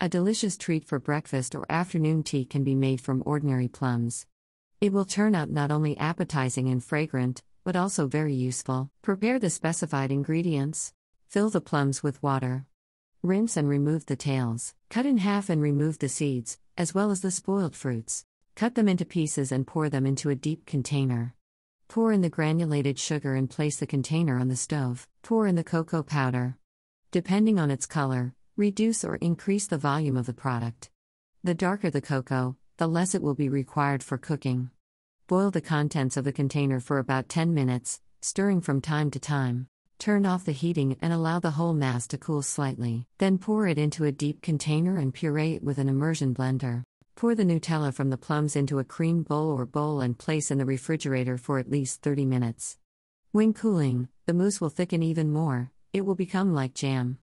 A delicious treat for breakfast or afternoon tea can be made from ordinary plums. It will turn out not only appetizing and fragrant, but also very useful. Prepare the specified ingredients. Fill the plums with water. Rinse and remove the tails. Cut in half and remove the seeds, as well as the spoiled fruits. Cut them into pieces and pour them into a deep container. Pour in the granulated sugar and place the container on the stove. Pour in the cocoa powder. Depending on its color, reduce or increase the volume of the product. The darker the cocoa, the less it will be required for cooking. Boil the contents of the container for about 10 minutes, stirring from time to time. Turn off the heating and allow the whole mass to cool slightly. Then pour it into a deep container and puree it with an immersion blender. Pour the Nutella from the plums into a cream bowl and place in the refrigerator for at least 30 minutes. When cooling, the mousse will thicken even more, it will become like jam.